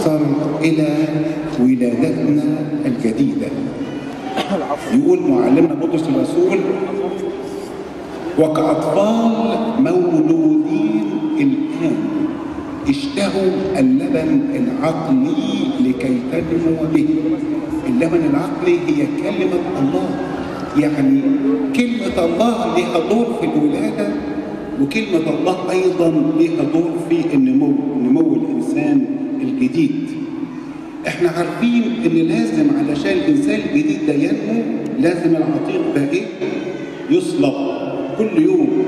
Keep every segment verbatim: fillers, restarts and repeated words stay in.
نتبصر إلى ولادتنا الجديدة. يقول معلمنا بطرس الرسول: وكأطفال مولودين الآن اشتهوا اللبن العقلي لكي تنمو به. اللبن العقلي هي كلمة الله، يعني كلمة الله لها دور في الولادة، وكلمة الله أيضا لها دور في النمو، نمو الإنسان الجديد. احنا عارفين ان لازم علشان الإنسان الجديد ده ينمو لازم العتيق ده ايه؟ يصلب كل يوم.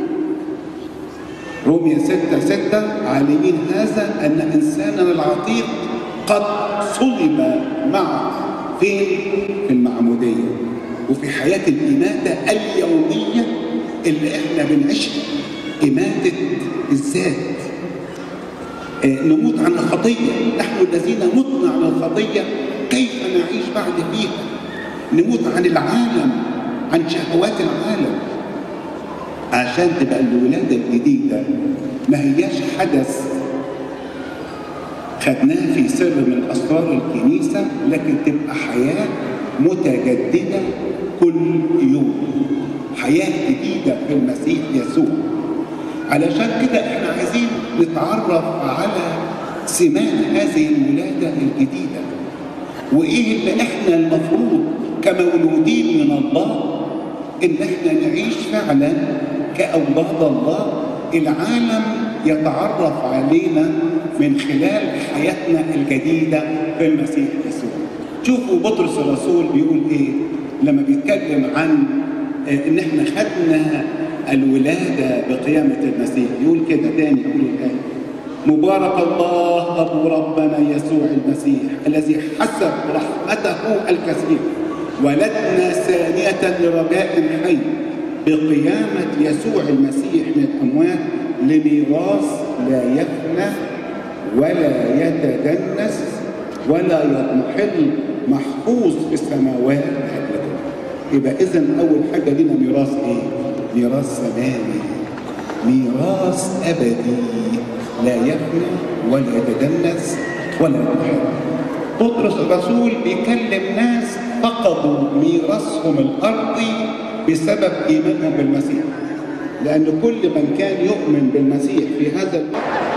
رومية ستة ستة: عالمين هذا أن إنساننا العتيق قد صلب معه فين؟ في المعمودية وفي حياة الإماتة اليومية اللي احنا بنعيشها، إماتة الذات. آه نموت عن الخطية، نحن الذين متنا عن الخطية كيف نعيش بعد فيها؟ نموت عن العالم، عن شهوات العالم، عشان تبقى الولادة الجديدة ما هياش حدث خدناه في سر من أسرار الكنيسة، لكن تبقى حياة متجددة كل يوم، حياة جديدة في المسيح يسوع. علشان كده احنا عايزين نتعرف على سمات هذه الولادة الجديدة، وإيه اللي احنا المفروض كمولودين من الله إن احنا نعيش فعلا كأولاد الله. العالم يتعرف علينا من خلال حياتنا الجديدة في المسيح يسوع. شوفوا بطرس الرسول بيقول ايه لما بيتكلم عن ان احنا خدنا الولادة بقيامة المسيح. يقول كده تاني، يقول الآية: مبارك الله أبو ربنا يسوع المسيح الذي حسب رحمته الكثير ولدنا ثانية لرجاء حي بقيامة يسوع المسيح من الأموات لميراث لا يفنى ولا يتدنس ولا يضمحل محفوظ في السماوات أبدا. يبقى إذن أول حاجة لنا ميراث إيه؟ ميراث سماوي، ميراث أبدي لا يفنى ولا يتدنس ولا يضمحل. بطرس الرسول بيكلم ناس فقدوا ميراثهم الأرضي بسبب إيمانهم بالمسيح، لأن كل من كان يؤمن بالمسيح في هذا الوقت